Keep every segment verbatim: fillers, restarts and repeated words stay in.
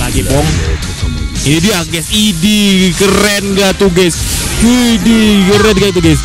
lagi bong. Ini dia guys, ini keren gak tuh guys? Ini keren gak tuh guys?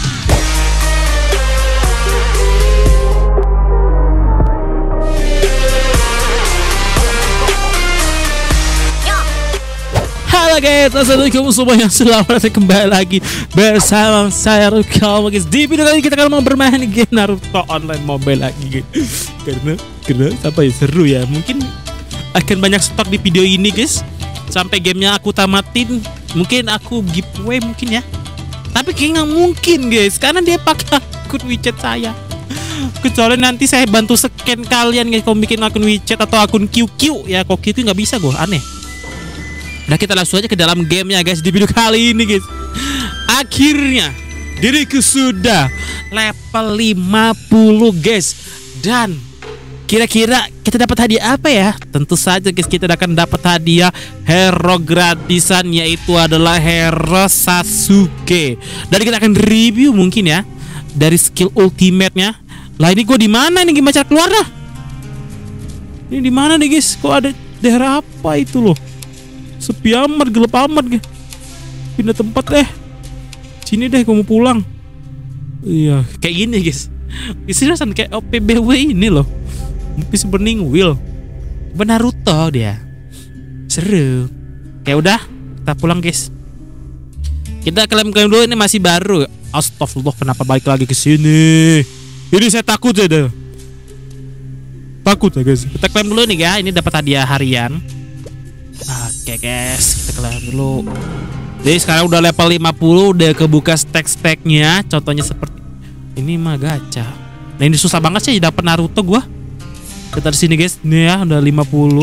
Halo guys, assalamualaikum semuanya, selamat datang kembali lagi bersama saya Rukal guys. Di video kali ini kita akan mau bermain game Naruto Online Mobile lagi guys. Karena, karena apa ya, seru ya. Mungkin akan banyak stok di video ini guys. Sampai gamenya aku tamatin, mungkin aku giveaway mungkin ya. Tapi kayaknya nggak mungkin guys, karena dia pakai akun WeChat saya. Kecuali nanti saya bantu scan kalian guys, kalau bikin akun WeChat atau akun Q Q ya. Kok itu nggak bisa gue, aneh. Nah kita langsung aja ke dalam gamenya guys. Di video kali ini guys, akhirnya diriku sudah level lima puluh guys. Dan kira-kira kita dapat hadiah apa ya? Tentu saja guys, kita akan dapat hadiah hero gratisan, yaitu adalah hero Sasuke. Dan kita akan review mungkin ya dari skill ultimate-nya. Lah ini gue di mana nih, gimana cara keluar dah? Ini di mana nih guys? Kok ada daerah apa itu loh? Sepi amat, gelap amat guys. Pindah tempat deh. Sini deh, gue mau pulang. Iya, kayak gini guys. Seriusan kayak O P B W ini loh. Peace Burning Wheel Naruto dia. Seru. Kayak udah, kita pulang guys. Kita klaim-klaim dulu, ini masih baru. Astagfirullah, kenapa balik lagi ke sini? Ini saya takut ya deh. Takut ya guys. Kita klaim dulu nih ya. Ini dapat hadiah harian. Oke guys, kita kelar dulu. Jadi sekarang udah level lima puluh, udah kebuka stack-stacknya. Contohnya seperti ini mah gacha. Nah ini susah banget sih dapat Naruto gua. Kita di sini guys, nih ya udah lima puluh.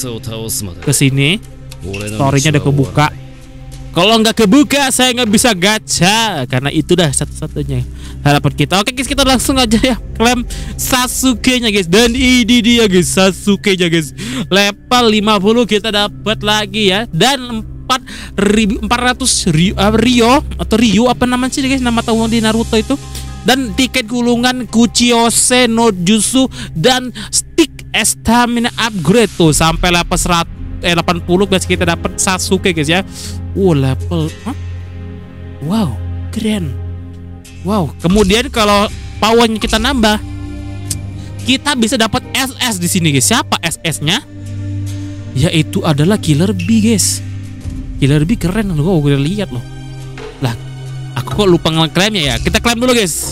Ke sini, story-nya udah kebuka. Kalau nggak kebuka, saya nggak bisa gacha, karena itu dah satu-satunya harapan kita. Oke guys, kita langsung aja ya klaim Sasuke-nya guys. Dan ini dia guys, Sasuke-nya guys. Level lima puluh kita dapat lagi ya. Dan empat ribu empat ratus Rio, uh, Rio atau Ryu apa namanya sih guys, nama tahu di Naruto itu. Dan tiket gulungan Kuchiyose no Jutsu dan stick stamina upgrade tuh sampai level seratus. Eh delapan puluh guys, kita dapat Sasuke guys ya. Wow, level huh? Wow, keren. Wow, kemudian kalau powernya kita nambah, kita bisa dapat S S di sini guys. Siapa S S-nya? Yaitu adalah Killer Bee guys. Killer Bee keren loh, gue udah lihat loh. Lah, aku kok lupa ngeklaimnya ya. Kita klaim dulu guys.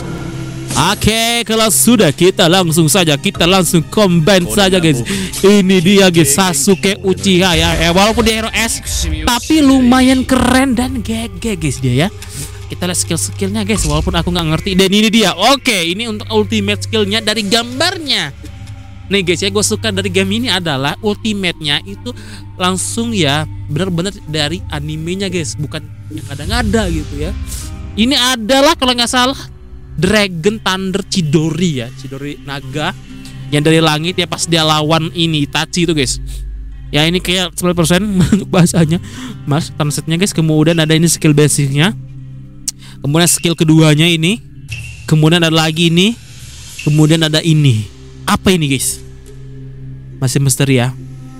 Oke, kalau sudah kita langsung saja kita langsung combine saja guys. Ini dia guys, Sasuke Uchiha ya. Eh, walaupun dia hero S, tapi lumayan keren dan gege guys dia ya. Kita lihat skill-skillnya guys, walaupun aku nggak ngerti. Dan ini dia. Oke, ini untuk ultimate skillnya dari gambarnya. Nih guys ya, gue suka dari game ini adalah ultimate-nya itu langsung ya benar-benar dari animenya guys, bukan yang ada-ada gitu ya. Ini adalah kalau nggak salah Dragon Thunder Chidori ya, Chidori naga yang dari langit ya, pas dia lawan ini Itachi itu guys. Ya ini kayak sembilan puluh persen untuk bahasanya mas transetnya guys. Kemudian ada ini skill basicnya. Kemudian skill keduanya ini. Kemudian ada lagi ini. Kemudian ada ini. Apa ini guys? Masih misteri ya.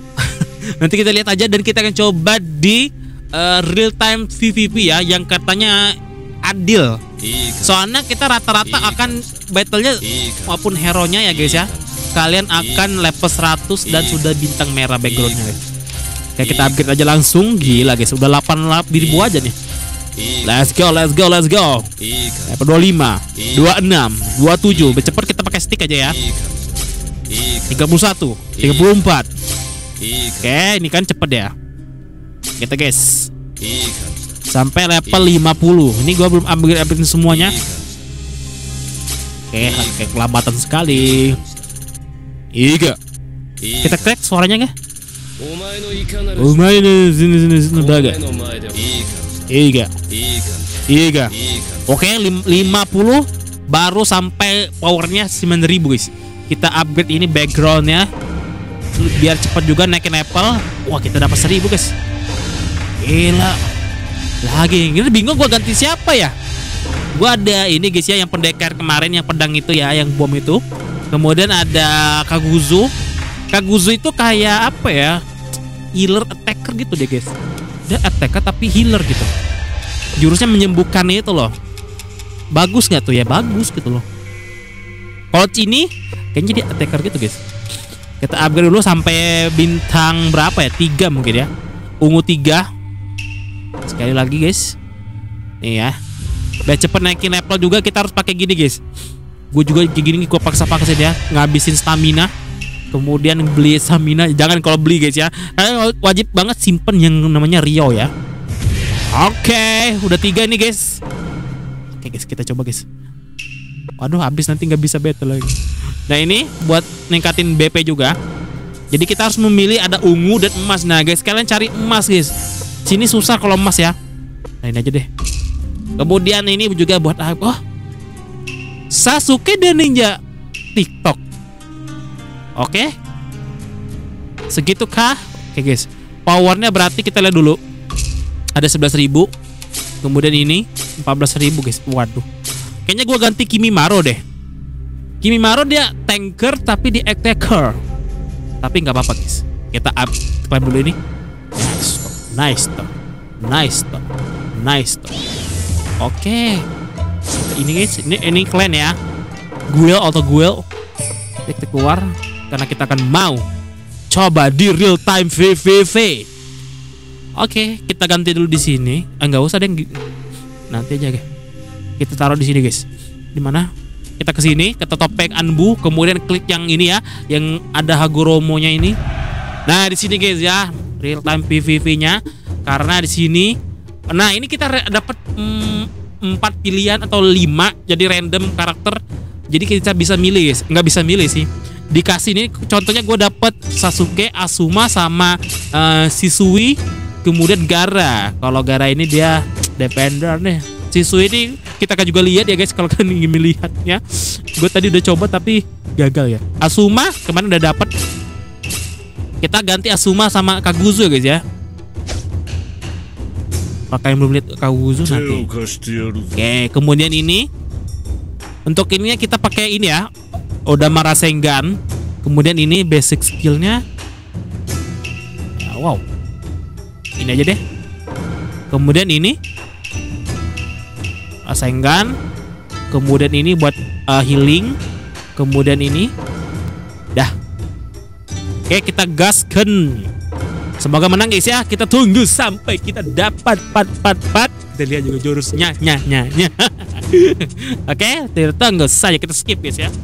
Nanti kita lihat aja dan kita akan coba di uh, real time V V P ya, yang katanya adil. Soalnya kita rata-rata akan battlenya maupun hero-nya ya guys ya, kalian akan level seratus dan sudah bintang merah backgroundnya guys. Kayak kita upgrade aja langsung. Gila guys, udah delapan ribu aja nih. Let's go, let's go, let's go. Level dua puluh lima, dua puluh enam, dua puluh tujuh. Cepet kita pakai stick aja ya. Tiga puluh satu, tiga puluh empat. Oke, ini kan cepet ya. Kita guys sampai level lima puluh. Ini gua belum upgrade-upgrade semuanya. Oke, kayak kelambatan sekali. Iga. Kita crack suaranya nggak? Omae sini sini sini daga. Iga. Iga. Oke, lima puluh baru sampai powernya sembilan ribu guys. Kita upgrade ini backgroundnya biar cepat juga naikin level. Wah, kita dapat seribu guys. Gila. Lagi, ini bingung gua ganti siapa ya. Gua ada ini guys ya, yang pendekar kemarin, yang pedang itu ya, yang bom itu. Kemudian ada Kaguzu. Kaguzu itu kayak apa ya? healer attacker gitu deh guys. Dia attacker tapi healer gitu. Jurusnya menyembuhkan itu loh. Bagus nggak tuh ya? Bagus gitu loh. Kalau ini kayaknya dia attacker gitu guys. Kita upgrade dulu sampai bintang berapa ya? Tiga mungkin ya. Ungu tiga. Sekali lagi guys. Nih ya. Biar cepet naikin level juga kita harus pakai gini guys. Gue juga kayak gini gue paksa-paksa ya, ngabisin stamina. Kemudian beli stamina. Jangan kalau beli guys ya. Kalian wajib banget simpen yang namanya Rio ya. Oke, udah tiga nih guys. Oke guys, kita coba guys. Waduh, habis nanti nggak bisa battle lagi. Nah ini buat ningkatin B P juga. Jadi kita harus memilih ada ungu dan emas. Nah guys, kalian cari emas guys. Sini susah kalau emas ya. Nah ini aja deh. Kemudian ini juga buat apa? Oh, Sasuke dan Ninja TikTok. Oke. Segitu kah? Oke guys. Powernya berarti kita lihat dulu. Ada sebelas ribu. Kemudian ini empat belas ribu guys. Waduh. Kayaknya gue ganti Kimimaro deh. Kimimaro dia tanker tapi dia attacker. Tapi nggak apa-apa guys. Kita up klaim dulu ini. Nice toh. Nice toh. Nice toh. Oke. Ini guys, ini ini clan ya. Guild atau guild. Kita keluar karena kita akan mau coba di real time V V V. Oke, kita ganti dulu di sini. Enggak usah deh. Nanti aja guys. Kita taruh di sini guys. Di mana? Kita ke sini, ke topeng Anbu, kemudian klik yang ini ya, yang ada Hagoromo-nya ini. Nah, di sini guys ya, real time P V V-nya. Karena di sini, nah ini kita dapat mm, empat pilihan atau lima, jadi random karakter. Jadi kita bisa milih guys, nggak bisa milih sih. Dikasih ini, contohnya gue dapet Sasuke, Asuma sama uh, Shisui, kemudian Gaara. Kalau Gaara ini dia Defender nih. Shisui ini kita kan juga lihat ya guys kalau kalian ingin melihatnya. Gue tadi udah coba tapi gagal ya. Asuma kemarin udah dapet. Kita ganti Asuma sama Kaguzu guys ya. Pakai yang belum lihat Kaguzu nanti. Oke, kemudian ini untuk ininya kita pakai ini ya, Odama Rasengan. Kemudian ini basic skillnya. Ya, wow. Ini aja deh. Kemudian ini Rasengan. Kemudian ini buat uh, healing. Kemudian ini dah. Oke, kita gaskan. Semoga menang guys ya. Kita tunggu sampai kita dapat pat pat pat. Kita lihat juga jurusnya nya nya nya. Oke, kita tunggu saja, kita skip guys ya.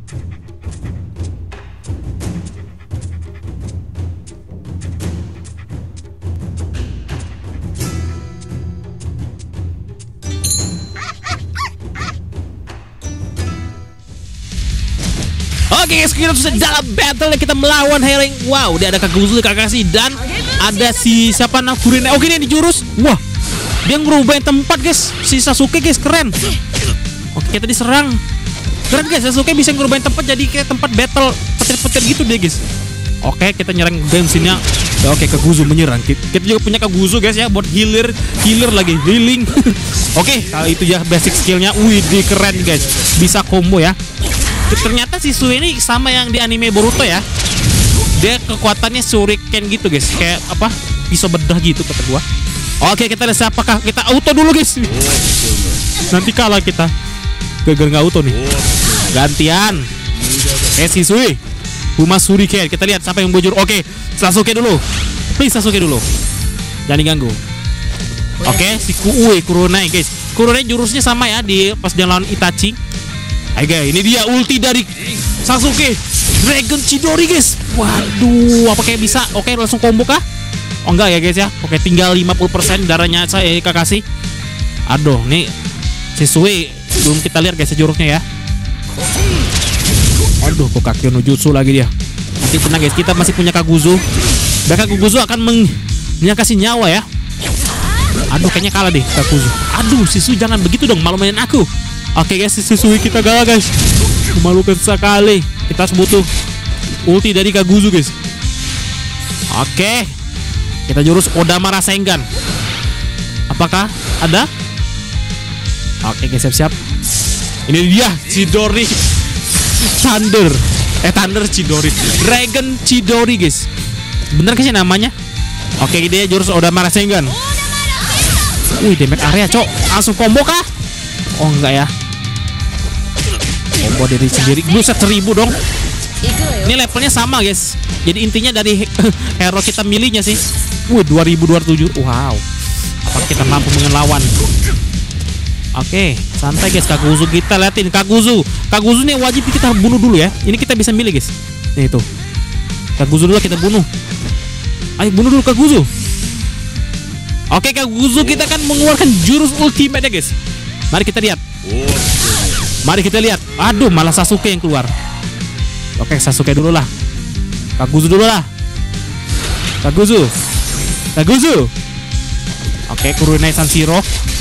Oke guys, kita sudah dalam battle yang kita melawan Herring. Wow, dia ada Kaguzu, Kakashi, dan ada si siapa namanya Kurine. Oke, ini di jurus. Wah, dia ngerubahin tempat guys. Si Sasuke guys, keren. Oke, kita diserang. Keren guys, Sasuke bisa ngerubahin tempat jadi kayak tempat battle petir-petir gitu deh guys. Oke, kita nyerang game sini. Oke, Kaguzu menyerang. Kita juga punya Kaguzu guys ya, buat healer, healer lagi, healing. Oke, kalau itu ya basic skillnya. Wih, dia keren guys. Bisa combo ya. Ternyata si Sui ini sama yang di anime Boruto ya. Dia kekuatannya shuriken gitu guys. Kayak apa? Pisau bedah gitu kata gua. Oke, kita lihat siapakah. Kita auto dulu guys. Nanti kalah kita. Gagal nggak auto nih. Gantian. Eh si Sui. Buma Shuriken. Kita lihat siapa yang bujur. Oke, Sasuke dulu. Please Sasuke dulu. Jangan diganggu. Oke, si Kuue Kuronai guys. Kuronai jurusnya sama ya di pas dia lawan Itachi. Ayo guys, ini dia ulti dari Sasuke, Dragon Chidori guys. Waduh, apa kayak bisa? Oke, langsung combo kah? Oh enggak ya guys ya. Oke, tinggal lima puluh persen darahnya saya Kakashi. Aduh, nih Shisui belum kita lihat guys jurusnya ya. Aduh, kok Kakyo no Jutsu lagi dia. Nanti tenang guys, kita masih punya Kaguzu. Dan Kaguzu akan menyakasi nyawa ya. Aduh, kayaknya kalah deh Kaguzu. Aduh, Shisui jangan begitu dong, malu-maluin aku. Oke guys, Shisui kita gagal guys. Memalukan sekali. Kita harus butuh ulti dari Kaguzu guys. Oke, kita jurus Odama Rasengan. Apakah ada? Oke guys, siap-siap. Ini dia Chidori Thunder. Eh Thunder Chidori, Dragon Chidori guys. Bener kan sih namanya? Oke, dia jurus Odamara Sengen. Wih, damage area, cok. Langsung combo kah? Oh, enggak ya. Combo dari sendiri. Buset, seribu dong. Ini levelnya sama, guys. Jadi intinya dari hero kita milihnya sih. Wih, dua ribu dua ratus tujuh. Wow. Apakah kita mampu melawan? Oke, santai guys. Kaguzu kita liatin. Kaguzu. Kaguzu ini wajib kita bunuh dulu ya. Ini kita bisa milih, guys. Nih itu. Kaguzu dulu kita bunuh. Ayo bunuh dulu Kaguzu. Oke, Kaguzu kita kan mengeluarkan jurus ultimate ya guys. Mari kita lihat. Mari kita lihat. Aduh, malah Sasuke yang keluar. Oke, Sasuke dulu lah. Kaguzu dulu lah. Kaguzu. Kaguzu. Oke, Kurenai Sanshiro.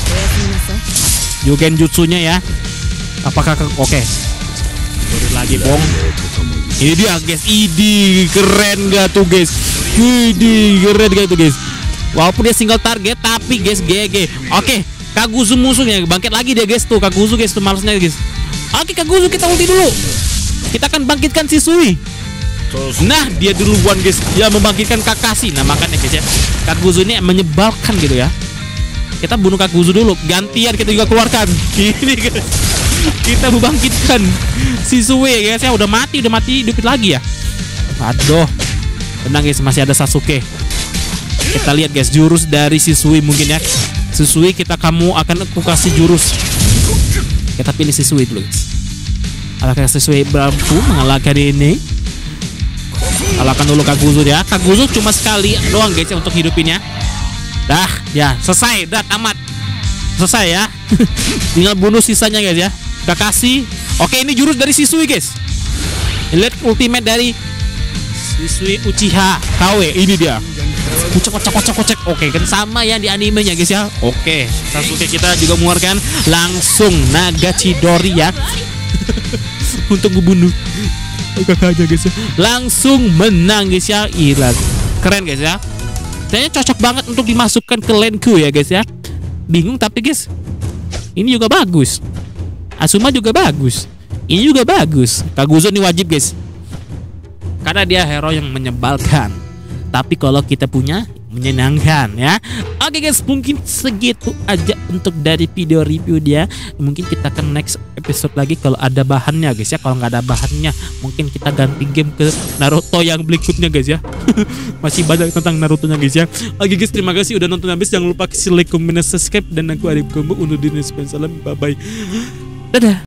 Yugen jutsunya ya. Apakah ke oke. Turun lagi, Bong. Ini dia guys. Idi, keren gak tuh guys? Idi, keren gak tuh guys? Walaupun dia single target tapi guys G G. Oke, Kaguzu musuhnya bangkit lagi dia guys tuh. Kaguzu guys tuh malesnya guys. Oke, Kaguzu kita ulti dulu. Kita akan bangkitkan si Sui. Nah, dia duluan guys. Dia membangkitkan Kakashi. Nah, makanya guys ya. Kaguzu ini menyebalkan gitu ya. Kita bunuh Kaguzu dulu. Gantian kita juga keluarkan. Ini guys. Kita membangkitkan si Sui guys ya. Udah mati, udah mati hidupin lagi ya. Aduh. Tenang guys, masih ada Sasuke. Kita lihat guys jurus dari si Sui mungkin ya. Si Sui kita kamu akan aku kasih jurus. Kita pilih si Sui dulu guys. Apakah si Sui mampu mengalahkan ini? Kalahkan dulu Kaguzu ya. Kaguzu cuma sekali doang guys ya untuk hidupinnya. Dah, ya selesai, dah tamat. Selesai ya. Tinggal bunuh sisanya guys ya. Kakashi. Oke, ini jurus dari si Sui guys. Lihat ultimate dari Shisui Uchiha K W. Ini dia. Kocek kocek kocek kocek. Oke, kan sama ya di animenya guys ya. Oke, Sasuke kita juga mengeluarkan langsung Naga Chidori ya. Untuk ngebunuh kakaknya guys ya. Langsung menang guys ya. Gila. Keren guys ya. Kayaknya cocok banget untuk dimasukkan ke laneku ya guys ya. Bingung tapi guys. Ini juga bagus. Asuma juga bagus. Ini juga bagus. Kaguzu ini wajib guys. Karena dia hero yang menyebalkan. Tapi kalau kita punya menyenangkan ya. Oke guys, mungkin segitu aja untuk dari video review dia. Mungkin kita akan next episode lagi kalau ada bahannya guys ya. Kalau nggak ada bahannya, mungkin kita ganti game ke Naruto yang berikutnya guys ya. Masih banyak tentang Naruto nya guys ya. Oke guys, terima kasih udah nonton habis. Jangan lupa kasih like, comment, subscribe. Dan aku Arif Kombo undur diri. Salam, bye bye. Dadah.